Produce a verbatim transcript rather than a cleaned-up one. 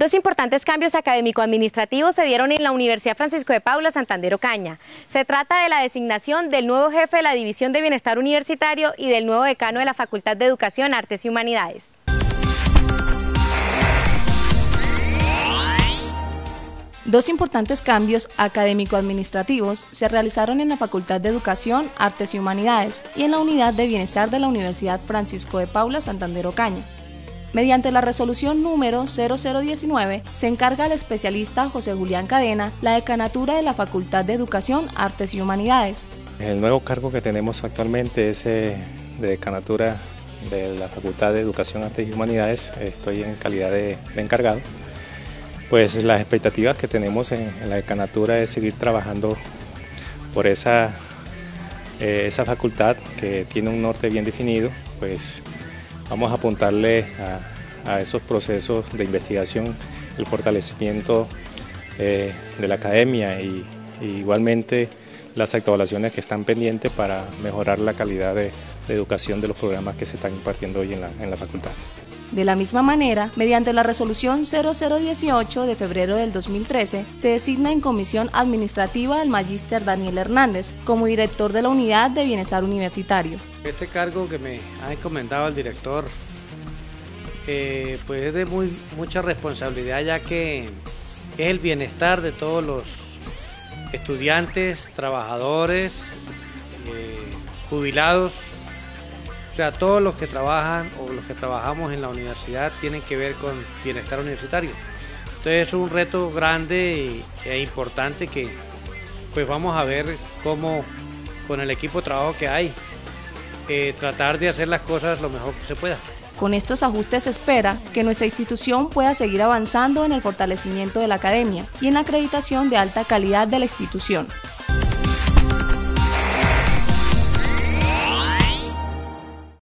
Dos importantes cambios académico-administrativos se dieron en la Universidad Francisco de Paula Santander Ocaña. Se trata de la designación del nuevo jefe de la División de Bienestar Universitario y del nuevo decano de la Facultad de Educación, Artes y Humanidades. Dos importantes cambios académico-administrativos se realizaron en la Facultad de Educación, Artes y Humanidades y en la Unidad de Bienestar de la Universidad Francisco de Paula Santander Ocaña. Mediante la resolución número cero cero diecinueve, se encarga al especialista José Julián Cadena la decanatura de la Facultad de Educación, Artes y Humanidades. El nuevo cargo que tenemos actualmente es eh, de decanatura de la Facultad de Educación, Artes y Humanidades. Estoy en calidad de, de encargado. Pues las expectativas que tenemos en, en la decanatura es seguir trabajando por esa, eh, esa facultad que tiene un norte bien definido. Pues vamos a apuntarle a, a esos procesos de investigación, el fortalecimiento eh, de la academia y, y igualmente las actualizaciones que están pendientes para mejorar la calidad de, de educación de los programas que se están impartiendo hoy en la, en la facultad. De la misma manera, mediante la resolución cero cero dieciocho de febrero del dos mil trece, se designa en comisión administrativa al magíster Daniel Hernández como director de la Unidad de Bienestar Universitario. Este cargo que me ha encomendado el director eh, pues es de muy, mucha responsabilidad, ya que es el bienestar de todos los estudiantes, trabajadores, eh, jubilados. O sea, todos los que trabajan o los que trabajamos en la universidad tienen que ver con bienestar universitario. Entonces es un reto grande e importante que pues vamos a ver cómo con el equipo de trabajo que hay, eh, tratar de hacer las cosas lo mejor que se pueda. Con estos ajustes se espera que nuestra institución pueda seguir avanzando en el fortalecimiento de la academia y en la acreditación de alta calidad de la institución.